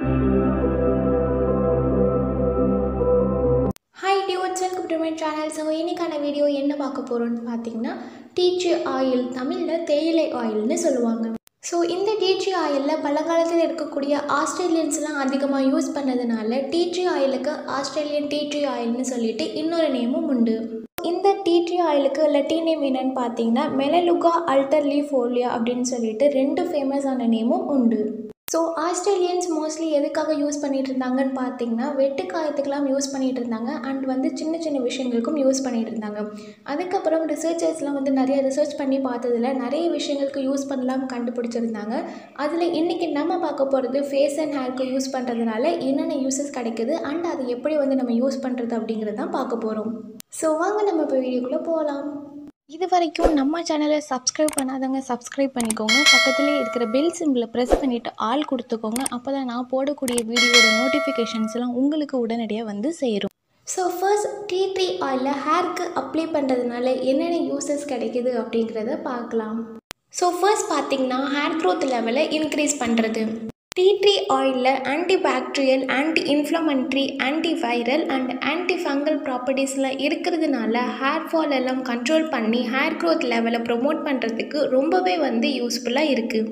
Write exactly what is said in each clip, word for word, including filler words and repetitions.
Hi dudes, welcome to my channel. So இன்னைக்கான video என்ன பார்க்க போறோம்னு பார்த்தீங்கன்னா டீ ட்ரீ ஆயில், தமிழ்ல தேயிலை ஆயில்னு சொல்லுவாங்க. ஸோ இந்த டீ ட்ரீ ஆயிலில் பழங்காலத்தில் இருக்கக்கூடிய ஆஸ்திரேலியன்ஸ்லாம் அதிகமாக யூஸ் பண்ணதுனால டீ ட்ரீ ஆயிலுக்கு ஆஸ்திரேலியன் டீ ட்ரீ ஆயில்னு சொல்லிட்டு இன்னொரு நேமும் உண்டு. இந்த டீ ட்ரீ ஆயிலுக்கு லட்டின் நேம் என்னன்னு பார்த்தீங்கன்னா மெலலுகா அல்டர்லிஃபோலியா அப்படின்னு சொல்லிட்டு ரெண்டு ஃபேமஸான நேமும் உண்டு. ஸோ ஆஸ்திரேலியன்ஸ் மோஸ்ட்லி எதுக்காக யூஸ் பண்ணிகிட்டு இருந்தாங்கன்னு பார்த்தீங்கன்னா வெட்டு காயத்துக்கெலாம் யூஸ் பண்ணிகிட்டு இருந்தாங்க அண்ட் வந்து சின்ன சின்ன விஷயங்களுக்கும் யூஸ் பண்ணிகிட்டு இருந்தாங்க. அதுக்கப்புறம் ரிசர்ச்சர்ஸ்லாம் வந்து நிறைய ரிசர்ச் பண்ணி பார்த்ததில் நிறைய விஷயங்களுக்கு யூஸ் பண்ணலாம் கண்டுபிடிச்சிருந்தாங்க. அதில் இன்றைக்கி நம்ம பார்க்க போகிறது ஃபேஸ் அண்ட் ஹேருக்கு யூஸ் பண்ணுறதுனால என்னென்ன யூஸஸ் கிடைக்குது அண்ட் அதை எப்படி வந்து நம்ம யூஸ் பண்ணுறது அப்படிங்கிறது தான் பார்க்க போகிறோம். ஸோ வாங்க நம்ம இப்போ வீடியோக்குள்ளே போகலாம். இது வரைக்கும் நம்ம சேனலை சப்ஸ்கிரைப் பண்ணாதவங்க சப்ஸ்கிரைப் பண்ணிக்கோங்க. பக்கத்துலேயே இருக்கிற பெல் சிம்பிளை ப்ரெஸ் பண்ணிவிட்டு ஆல் கொடுத்துக்கோங்க. அப்போ தான் நான் போடக்கூடிய வீடியோட நோட்டிஃபிகேஷன்ஸ்லாம் உங்களுக்கு உடனடியாக வந்து சேரும். ஸோ ஃபர்ஸ்ட் டீ ட்ரீ ஆயிலில் ஹேருக்கு அப்ளை பண்ணுறதுனால என்னென்ன யூஸஸ் கிடைக்கிது அப்படிங்கிறத பார்க்கலாம். ஸோ ஃபர்ஸ்ட் பார்த்திங்கன்னா ஹேர் க்ரோத் லெவலை இன்க்ரீஸ் பண்ணுறது. டீ ட்ரீ ஆயிலில் anti bacterial, anti inflammatory, anti viral and anti fungal ப்ராப்பர்ட்டிஸ்லாம் இருக்கிறதுனால ஹேர் ஃபால் எல்லாம் கண்ட்ரோல் பண்ணி ஹேர் க்ரோத் லெவலை ப்ரொமோட் பண்ணுறதுக்கு ரொம்பவே வந்து யூஸ்ஃபுல்லாக இருக்குது.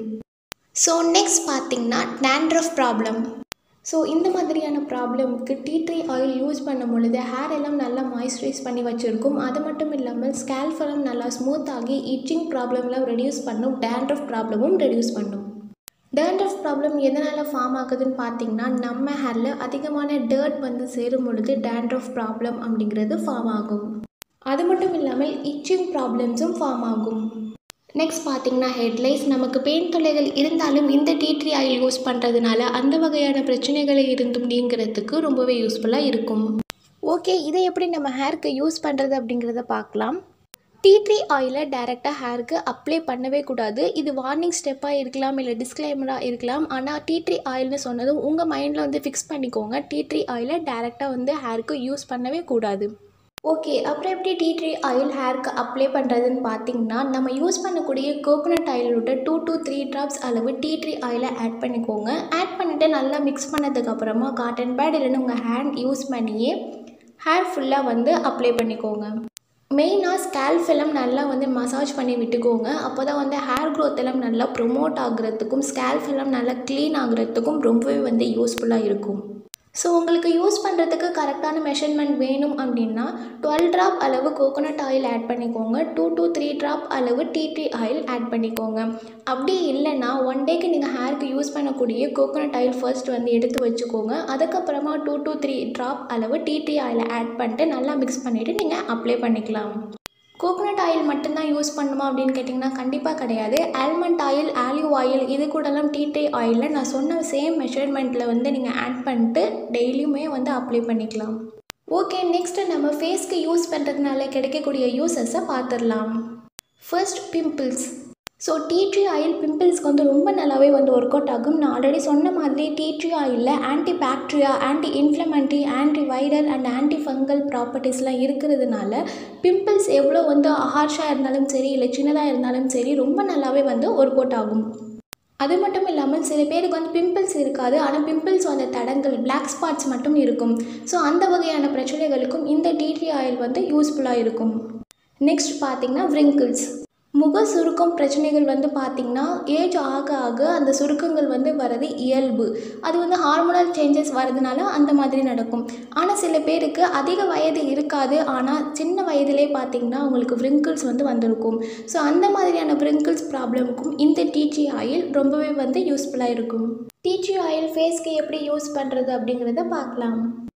ஸோ நெக்ஸ்ட் பார்த்திங்கன்னா டேண்ட்ரஃப் ப்ராப்ளம். ஸோ இந்த மாதிரியான ப்ராப்ளமுக்கு டீ ட்ரீ ஆயில் யூஸ் பண்ணும் பொழுது ஹேர் எல்லாம் நல்லா மாய்ஸ்சரைஸ் பண்ணி வச்சுருக்கும். அது மட்டும் இல்லாமல் ஸ்கேல்ப் எல்லாம் நல்லா ஸ்மூத் ஆகி இச்சிங் ப்ராப்ளம்லாம் ரெடியூஸ் பண்ணும், டேண்ட்ரஃப் ப்ராப்ளமும் ரெடியூஸ் பண்ணும். டேண்ட்ரஃப் ப்ராப்ளம் எதனால் ஃபார்ம் ஆகுதுன்னு பார்த்தீங்கன்னா நம்ம ஹேரில் அதிகமான டர்ட் வந்து சேரும் பொழுது டேண்ட்ரஃப் ப்ராப்ளம் அப்படிங்கிறது ஃபார்ம் ஆகும். அது மட்டும் இல்லாமல் இச்சிங் ப்ராப்ளம்ஸும் ஃபார்ம் ஆகும். நெக்ஸ்ட் பார்த்திங்கன்னா ஹெட்லைஸ். நமக்கு பெயின் தொல்லைகள் இருந்தாலும் இந்த டீ ட்ரீ ஆயில் யூஸ் பண்ணுறதுனால அந்த வகையான பிரச்சனைகளை இருந்தும் நீங்கிறதுக்கு ரொம்பவே யூஸ்ஃபுல்லாக இருக்கும். ஓகே, இதை எப்படி நம்ம ஹேருக்கு யூஸ் பண்ணுறது அப்படிங்கிறத பார்க்கலாம். டீ ட்ரீ ஆயிலை டைரெக்டாக ஹேருக்கு அப்ளை பண்ணவே கூடாது. இது வார்னிங் ஸ்டெப்பாக இருக்கலாம், இல்லை டிஸ்க்ளைமராக இருக்கலாம். ஆனால் டீ ட்ரீ ஆயில்னு சொன்னதும் உங்கள் மைண்டில் வந்து ஃபிக்ஸ் பண்ணிக்கோங்க, டீ ட்ரீ ஆயிலை டைரெக்டாக வந்து ஹேருக்கு யூஸ் பண்ணவே கூடாது. ஓகே, அப்புறம் எப்படி டீ ட்ரீ ஆயில் ஹேருக்கு அப்ளை பண்ணுறதுன்னு பார்த்தீங்கன்னா நம்ம யூஸ் பண்ணக்கூடிய கோகோனட் ஆயிலோட டூ டு த்ரீ ட்ராப்ஸ் அளவு டீ ட்ரீ ஆயிலை ஆட் பண்ணிக்கோங்க. ஆட் பண்ணிவிட்டு நல்லா மிக்ஸ் பண்ணதுக்கப்புறமா காட்டன் பேட் இல்லைன்னு உங்கள் ஹேண்ட் யூஸ் பண்ணியே ஹேர் ஃபுல்லாக வந்து அப்ளை பண்ணிக்கோங்க. மெயினாக ஸ்கேல்ப் எல்லாம் நல்லா வந்து மசாஜ் பண்ணி விட்டுக்கோங்க. அப்போ தான் வந்து ஹேர் க்ரோத் எல்லாம் நல்லா ப்ரொமோட் ஆகுறதுக்கும் ஸ்கேல்ப் எல்லாம் நல்லா க்ளீன் ஆகுறதுக்கும் ரொம்பவே வந்து யூஸ்ஃபுல்லாக இருக்கும். ஸோ உங்களுக்கு யூஸ் பண்ணுறதுக்கு கரெக்டான மெஷர்மெண்ட் வேணும் அப்படின்னா டுவெல் ட்ராப் அளவு கோகோனட் ஆயில் ஆட் பண்ணிக்கோங்க, டூ டு த்ரீ ட்ராப் அளவு டீ ட்ரீ ஆயில் ஆட் பண்ணிக்கோங்க. அப்படி இல்லைன்னா ஒன் டேக்கு நீங்கள் ஹேருக்கு யூஸ் பண்ணக்கூடிய கோகோனட் ஆயில் ஃபர்ஸ்ட் வந்து எடுத்து வச்சுக்கோங்க. அதுக்கப்புறமா டூ டு த்ரீ ட்ராப் அளவு டீ ட்ரீ ஆயிலை ஆட் பண்ணிட்டு நல்லா மிக்ஸ் பண்ணிவிட்டு நீங்கள் அப்ளை பண்ணிக்கலாம். கோகோனட் ஆயில் மட்டும்தான் யூஸ் பண்ணுமா அப்படின்னு கேட்டிங்கன்னா கண்டிப்பாக கிடையாது. ஆல்மண்ட் ஆயில், ஆலிவ் ஆயில் இது கூடலாம் டீ ட்ரீ ஆயிலில் நான் சொன்ன சேம் மெஷர்மெண்ட்டில் வந்து நீங்கள் ஆட் பண்ணிட்டு டெய்லியுமே வந்து அப்ளை பண்ணிக்கலாம். ஓகே, நெக்ஸ்ட்டு நம்ம ஃபேஸ்க்கு யூஸ் பண்ணுறதுனால கிடைக்கக்கூடிய யூஸஸை பார்த்துடலாம். First pimples. So tea tree oil பிம்பிள்ஸ்க்கு வந்து ரொம்ப நல்லாவே வந்து ஒர்க் அவுட் ஆகும். நான் ஆல்ரெடி சொன்ன மாதிரி டீ ட்ரீ ஆயிலில் anti bacteria, anti inflammatory, anti viral and anti fungal ப்ராப்பர்ட்டிஸ்லாம் இருக்கிறதுனால பிம்பிள்ஸ் எவ்வளோ வந்து ஹார்ஷாக இருந்தாலும் சரி இல்லை சின்னதாக இருந்தாலும் சரி ரொம்ப நல்லாவே வந்து ஒர்க் அவுட் ஆகும். அது மட்டும் இல்லாமல் சில பேருக்கு வந்து பிம்பிள்ஸ் இருக்காது, ஆனால் பிம்பிள்ஸ் வந்த தடங்கள், பிளாக் ஸ்பாட்ஸ் மட்டும் இருக்கும். ஸோ அந்த வகையான பிரச்சனைகளுக்கும் இந்த டீ ட்ரீ ஆயில் வந்து யூஸ்ஃபுல்லாக இருக்கும். நெக்ஸ்ட் பார்த்திங்கன்னா விரிங்கிள்ஸ். முக சுருக்கம் பிரச்சனைகள் வந்து பார்த்திங்கன்னா ஏஜ் ஆக ஆக அந்த சுருக்கங்கள் வந்து வரது இயல்பு. அது வந்து ஹார்மோனல் சேஞ்சஸ் வரதுனால அந்த மாதிரி நடக்கும். ஆனால் சில பேருக்கு அதிக வயது இருக்காது, ஆனால் சின்ன வயதிலே பார்த்திங்கன்னா அவங்களுக்கு விரிங்கிள்ஸ் வந்து வந்திருக்கும். ஸோ அந்த மாதிரியான விரிங்கிள்ஸ் ப்ராப்ளமுக்கும் இந்த டீ ட்ரீ ஆயில் ரொம்பவே வந்து யூஸ்ஃபுல்லாக இருக்கும். டீ ட்ரீ ஆயில் ஃபேஸ்க்கு எப்படி யூஸ் பண்ணுறது அப்படிங்கிறத பார்க்கலாம்.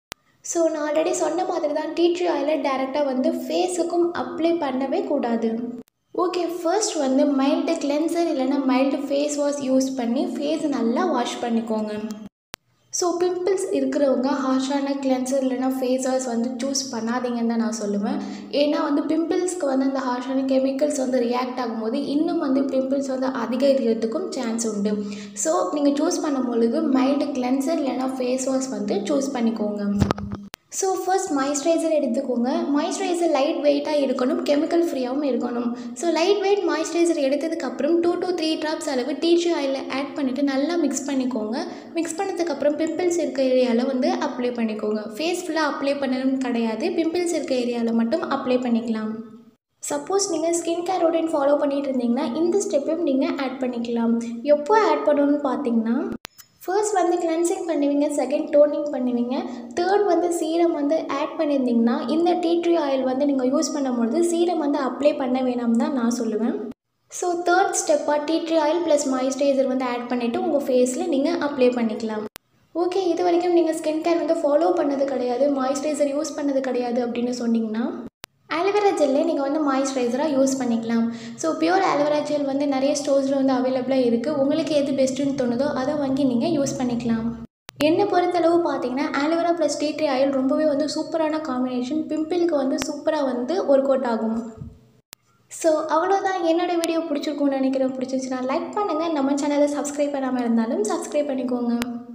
ஸோ நான் ஆல்ரெடி சொன்ன மாதிரி தான் டீ ட்ரீ ஆயிலை டைரெக்டாக வந்து ஃபேஸுக்கும் அப்ளை பண்ணவே கூடாது. ஓகே, ஃபர்ஸ்ட் வந்து மைல்டு கிளென்சர் இல்லைனா மைல்டு ஃபேஸ் வாஷ் யூஸ் பண்ணி ஃபேஸ் நல்லா வாஷ் பண்ணிக்கோங்க. ஸோ பிம்பிள்ஸ் இருக்கிறவங்க ஹார்ஷான கிளென்சர் இல்லைனா ஃபேஸ் வாஷ் வந்து சூஸ் பண்ணாதீங்கன்னு தான் நான் சொல்லுவேன். ஏன்னா வந்து பிம்பிள்ஸ்க்கு வந்து அந்த ஹார்ஷான கெமிக்கல்ஸ் வந்து ரியாக்ட் ஆகும்போது இன்னும் வந்து பிம்பிள்ஸ் வந்து அதிகரிக்கிறதுக்கும் சான்ஸ் உண்டு. ஸோ நீங்கள் சூஸ் பண்ணும் பொழுது மைல்டு கிளென்சர் இல்லைனா ஃபேஸ் வாஷ் வந்து சூஸ் பண்ணிக்கோங்க. ஸோ ஃபர்ஸ்ட் மாய்ஸ்சரைசர் எடுத்துக்கோங்க. மாய்ஸ்சரைசர் லைட் வெயிட்டாக இருக்கணும், கெமிக்கல் ஃப்ரீயாகவும் இருக்கணும். ஸோ லைட் வெயிட் மாய்ஸ்சரைசர் எடுத்ததுக்கப்புறம் டூ டு த்ரீ ட்ராப்ஸ் அளவு டீ ட்ரீ ஆயிலில் ஆட் பண்ணிவிட்டு நல்லா மிக்ஸ் பண்ணிக்கோங்க. மிக்ஸ் பண்ணதுக்கப்புறம் பிம்பிள்ஸ் இருக்க ஏரியாவில் வந்து அப்ளை பண்ணிக்கோங்க. ஃபேஸ் ஃபுல்லாக அப்ளை பண்ணணும்னு கிடையாது, பிம்பிள்ஸ் இருக்க ஏரியாவில் மட்டும் அப்ளை பண்ணிக்கலாம். சப்போஸ் நீங்கள் ஸ்கின் கேர் ரொட்டீன் ஃபாலோ பண்ணிகிட்டு இருந்தீங்கன்னா இந்த ஸ்டெப்பையும் நீங்கள் ஆட் பண்ணிக்கலாம். எப்போ ஆட் பண்ணணும்னு பார்த்தீங்கன்னா, ஃபர்ஸ்ட் வந்து கிளென்சிங் பண்ணுவீங்க, செகண்ட் டோனிங் பண்ணுவீங்க, தேர்ட் வந்து சீரம் வந்து ஆட் பண்ணியிருந்தீங்கன்னா இந்த டீ ட்ரீ ஆயில் வந்து நீங்கள் யூஸ் பண்ணும்பொழுது சீரம் வந்து அப்ளை பண்ண வேணாம் தான் நான் சொல்லுவேன். ஸோ தேர்ட் ஸ்டெப்பாக tea tree oil plus moisturiser வந்து ஆட் பண்ணிவிட்டு உங்கள் ஃபேஸில் நீங்கள் அப்ளை பண்ணிக்கலாம். ஓகே, இது வரைக்கும் நீங்கள் ஸ்கின் கேர் வந்து ஃபாலோ பண்ணது கிடையாது, மாய்ஸ்சரைசர் யூஸ் பண்ணது கிடையாது அப்படின்னு சொன்னிங்கன்னா ஆலோவேரா ஜெல்லே நீங்கள் வந்து மாய்ஸ்சரைசராக யூஸ் பண்ணிக்கலாம். ஸோ பியூர் ஆலோவேரா ஜெல் வந்து நிறைய ஸ்டோர்ஸில் வந்து அவைலபிளாக இருக்குது. உங்களுக்கு எது பெஸ்ட்டுன்னு தோணுதோ அதை வாங்கி நீங்கள் யூஸ் பண்ணிக்கலாம். என்னை பொறுத்தளவு பார்த்தீங்கன்னா aloe vera plus tea tree oil ரொம்பவே வந்து சூப்பரான காம்பினேஷன், பிம்பிளுக்கு வந்து சூப்பராக வந்து ஒர்க் அவுட் ஆகும். ஸோ அவ்வளோதான், என்னோடய வீடியோ பிடிச்சிருக்கும்னு நினைக்கிறேன். பிடிச்சிருச்சுன்னா லைக் பண்ணுங்கள், நம்ம சேனலை சப்ஸ்கிரைப் பண்ணாமல் இருந்தாலும் சப்ஸ்கிரைப் பண்ணிக்கோங்க.